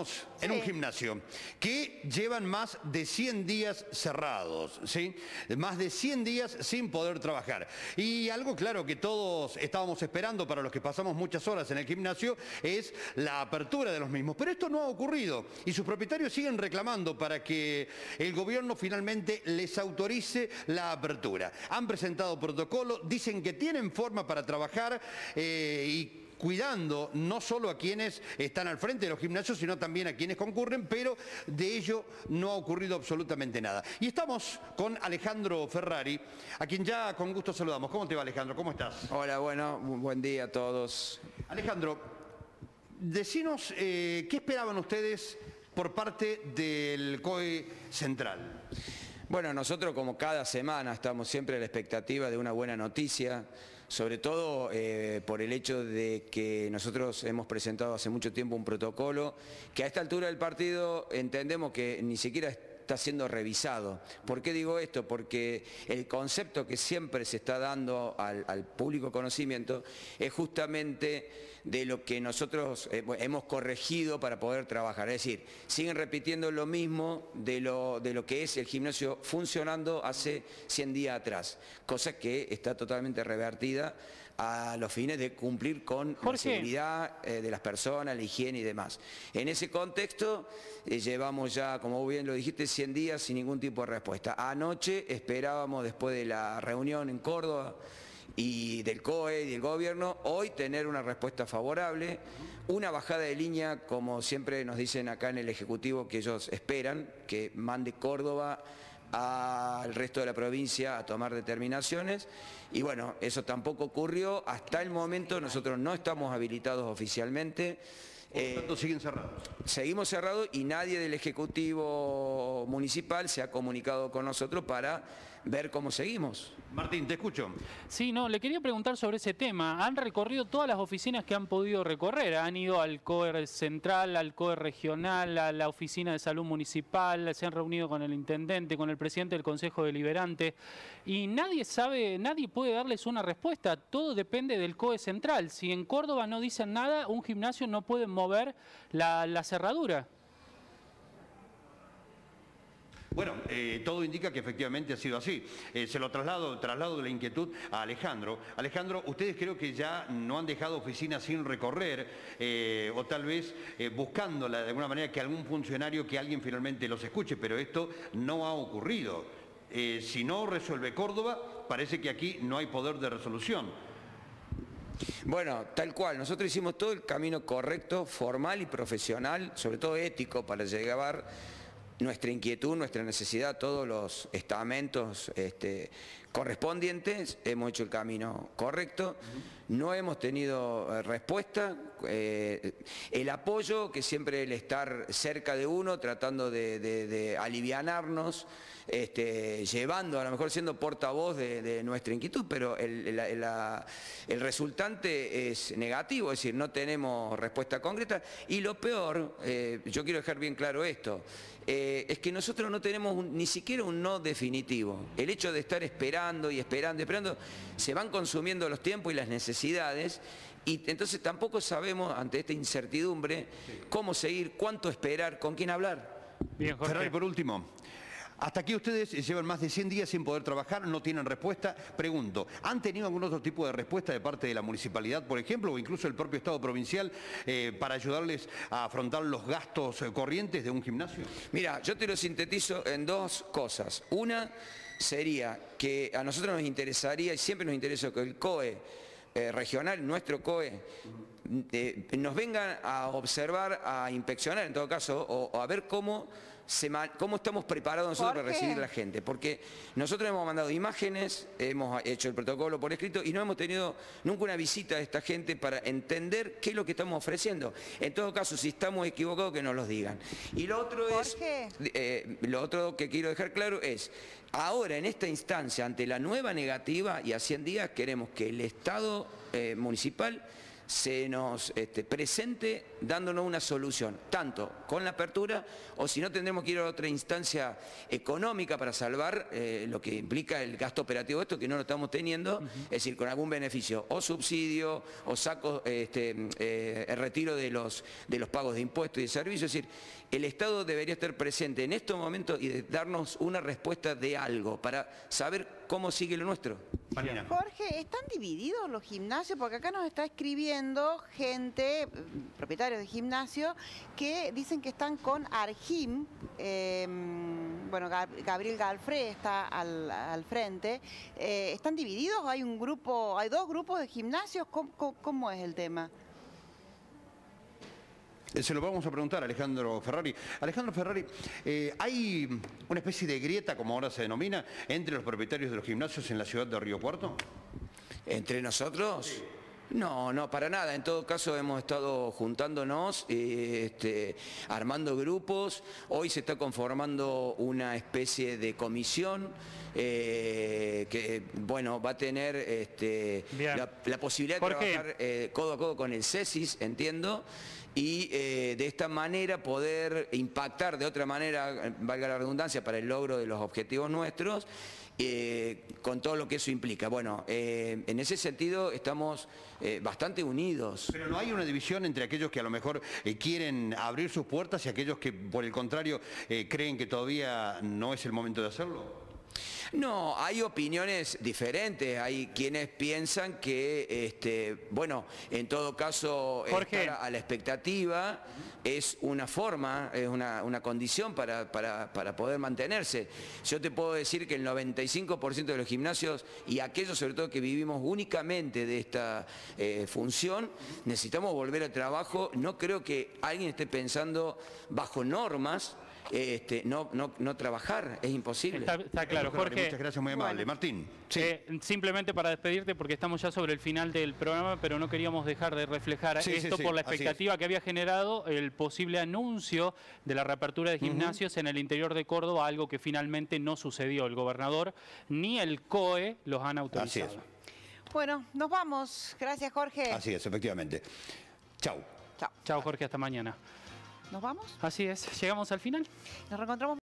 Estamos en un gimnasio que llevan más de 100 días cerrados, ¿sí? Más de 100 días sin poder trabajar. Y algo claro que todos estábamos esperando para los que pasamos muchas horas en el gimnasio es la apertura de los mismos. Pero esto no ha ocurrido y sus propietarios siguen reclamando para que el gobierno finalmente les autorice la apertura. Han presentado protocolo, dicen que tienen forma para trabajar y cuidando no solo a quienes están al frente de los gimnasios, sino también a quienes concurren, pero de ello no ha ocurrido absolutamente nada. Y estamos con Alejandro Ferrari, a quien ya con gusto saludamos. ¿Cómo te va, Alejandro? ¿Cómo estás? Hola, bueno, buen día a todos. Alejandro, decinos qué esperaban ustedes por parte del COE Central. Bueno, nosotros como cada semana estamos siempre a la expectativa de una buena noticia, sobre todo por el hecho de que nosotros hemos presentado hace mucho tiempo un protocolo que a esta altura del partido entendemos que ni siquiera está siendo revisado. ¿Por qué digo esto? Porque el concepto que siempre se está dando al público conocimiento es justamente de lo que nosotros hemos corregido para poder trabajar. Es decir, siguen repitiendo lo mismo de lo que es el gimnasio funcionando hace 100 días atrás, cosa que está totalmente revertida a los fines de cumplir con la seguridad de las personas, la higiene y demás. En ese contexto llevamos ya, como bien lo dijiste, 100 días sin ningún tipo de respuesta. Anoche esperábamos, después de la reunión en Córdoba y del COE y del gobierno, hoy tener una respuesta favorable, una bajada de línea, como siempre nos dicen acá en el Ejecutivo que ellos esperan, que mande Córdoba al resto de la provincia a tomar determinaciones, y bueno, eso tampoco ocurrió. Hasta el momento nosotros no estamos habilitados oficialmente. Por lo tanto, siguen cerrados. Seguimos cerrados y nadie del Ejecutivo Municipal se ha comunicado con nosotros para ver cómo seguimos. Martín, te escucho. Sí, no, le quería preguntar sobre ese tema. Han recorrido todas las oficinas que han podido recorrer. Han ido al COE Central, al COE Regional, a la Oficina de Salud Municipal, se han reunido con el Intendente, con el Presidente del Consejo Deliberante, y nadie sabe, nadie puede darles una respuesta. Todo depende del COE Central. Si en Córdoba no dicen nada, un gimnasio no puede mover la cerradura. Bueno, todo indica que efectivamente ha sido así. Se lo traslado de la inquietud a Alejandro. Alejandro, ustedes creo que ya no han dejado oficinas sin recorrer, o tal vez buscándola de alguna manera que algún funcionario, que alguien finalmente los escuche, pero esto no ha ocurrido. Si no resuelve Córdoba, parece que aquí no hay poder de resolución. Bueno, tal cual, nosotros hicimos todo el camino correcto, formal y profesional, sobre todo ético, para llevar nuestra inquietud, nuestra necesidad, todos los estamentos correspondientes. Hemos hecho el camino correcto, no hemos tenido respuesta. El apoyo, que siempre el estar cerca de uno, tratando de alivianarnos, llevando, a lo mejor siendo portavoz de nuestra inquietud, pero el resultante es negativo, es decir, no tenemos respuesta concreta. Y lo peor, yo quiero dejar bien claro esto, es que nosotros no tenemos ni siquiera un no definitivo. El hecho de estar esperando y esperando y esperando, se van consumiendo los tiempos y las necesidades, y entonces tampoco sabemos, ante esta incertidumbre, cómo seguir, cuánto esperar, con quién hablar. Bien, Jorge. Ferrari, por último. Hasta aquí ustedes llevan más de 100 días sin poder trabajar, no tienen respuesta. Pregunto, ¿han tenido algún otro tipo de respuesta de parte de la municipalidad, por ejemplo, o incluso el propio Estado provincial, para ayudarles a afrontar los gastos corrientes de un gimnasio? Mira, yo te lo sintetizo en dos cosas. Una sería que a nosotros nos interesaría, y siempre nos interesa, que el COE regional, nuestro COE, nos vengan a observar, a inspeccionar en todo caso, o a ver cómo estamos preparados nosotros para recibir a la gente. Porque nosotros hemos mandado imágenes, hemos hecho el protocolo por escrito y no hemos tenido nunca una visita de esta gente para entender qué es lo que estamos ofreciendo. En todo caso, si estamos equivocados, que nos los digan. Y lo otro lo otro que quiero dejar claro es, ahora en esta instancia, ante la nueva negativa y a 100 días, queremos que el Estado municipal se nos presente dándonos una solución, tanto con la apertura o si no tendremos que ir a otra instancia económica para salvar lo que implica el gasto operativo de esto, que no lo estamos teniendo, es decir, con algún beneficio, o subsidio, o saco, el retiro de los pagos de impuestos y de servicios. Es decir, el Estado debería estar presente en estos momentos y darnos una respuesta de algo para saber cómo sigue lo nuestro. Mariana. Jorge, ¿están divididos los gimnasios? Porque acá nos está escribiendo gente, propietarios de gimnasio, que dicen que están con Argim. Bueno, Gabriel Galfré está al frente. ¿Están divididos? ¿Hay dos grupos de gimnasios? ¿Cómo es el tema? Se lo vamos a preguntar a Alejandro Ferrari. Alejandro Ferrari, ¿hay una especie de grieta, como ahora se denomina, entre los propietarios de los gimnasios en la ciudad de Río Cuarto? ¿Entre nosotros? Sí. No, para nada. En todo caso hemos estado juntándonos, armando grupos. Hoy se está conformando una especie de comisión que, bueno, va a tener la posibilidad de trabajar codo a codo con el CESIS, entiendo, y de esta manera poder impactar de otra manera, valga la redundancia, para el logro de los objetivos nuestros, con todo lo que eso implica. Bueno, en ese sentido estamos bastante unidos. Pero no hay una división entre aquellos que a lo mejor quieren abrir sus puertas y aquellos que, por el contrario, creen que todavía no es el momento de hacerlo. No, hay opiniones diferentes. Hay quienes piensan que, bueno, en todo caso, Jorge, estar a la expectativa es una forma, es una condición para poder mantenerse. Yo te puedo decir que el 95% de los gimnasios, y aquellos sobre todo que vivimos únicamente de esta función, necesitamos volver al trabajo. No creo que alguien esté pensando bajo normas no trabajar, es imposible. Está claro, Jorge. Muchas gracias, muy amable. Martín. Sí. Simplemente para despedirte, porque estamos ya sobre el final del programa, pero no queríamos dejar de reflejar esto por la expectativa que había generado el posible anuncio de la reapertura de gimnasios en el interior de Córdoba, algo que finalmente no sucedió. El gobernador ni el COE los han autorizado. Así es. Bueno, nos vamos. Gracias, Jorge. Así es, efectivamente. Chau. Chao. Chao, Jorge, hasta mañana. ¿Nos vamos? Así es, llegamos al final. Nos reencontramos.